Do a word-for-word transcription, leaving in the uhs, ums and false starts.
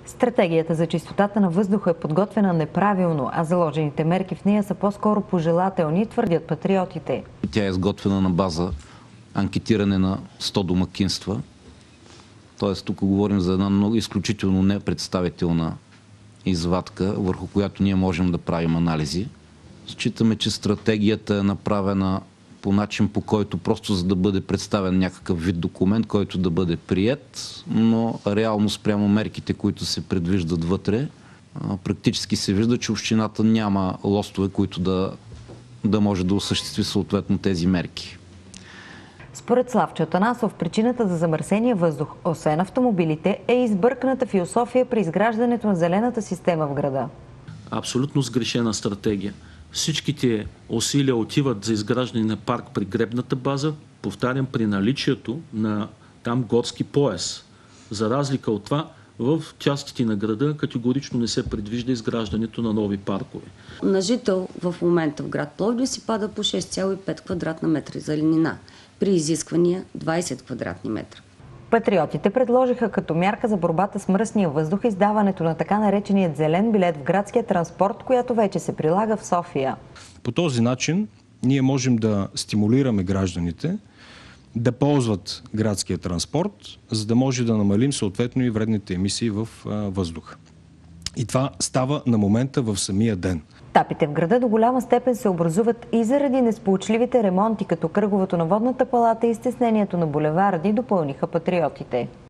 Стратегията за чистотата на въздуха е подготвена неправилно, а заложените мерки в нея са по-скоро пожелателни, твърдят патриотите. Тя е изготвена на база анкетиране на сто домакинства. Тоест тук говорим за една много изключително непредставителна извадка, върху която ние можем да правим анализи. Считаме, че стратегията е направена по начин, по който просто за да бъде представен някакъв вид документ, който да бъде приет, но реално спрямо мерките, които се предвиждат вътре, практически се вижда, че общината няма лостове, които да, да може да осъществи съответно тези мерки. Според Славчо Атанасов, причината за замърсения въздух, освен автомобилите, е избърканата философия при изграждането на зелената система в града. Абсолютно сгрешена стратегия. Всичките усилия отиват за изграждане на парк при гребната база, повтарям, при наличието на там горски пояс. За разлика от това, в частите на града категорично не се предвижда изграждането на нови паркове. На жител в момента в град Пловдив си пада по шест цяло и пет квадратна метра зеленина, при изисквания двайсет квадратни метра. Патриотите предложиха като мярка за борбата с мръсния въздух издаването на така нареченият зелен билет в градския транспорт, която вече се прилага в София. По този начин ние можем да стимулираме гражданите да ползват градския транспорт, за да може да намалим съответно и вредните емисии в въздуха. И това става на момента в самия ден. Тапите в града до голяма степен се образуват и заради несполучливите ремонти, като кръговото на водната палата и стеснението на булеварди, допълниха патриотите.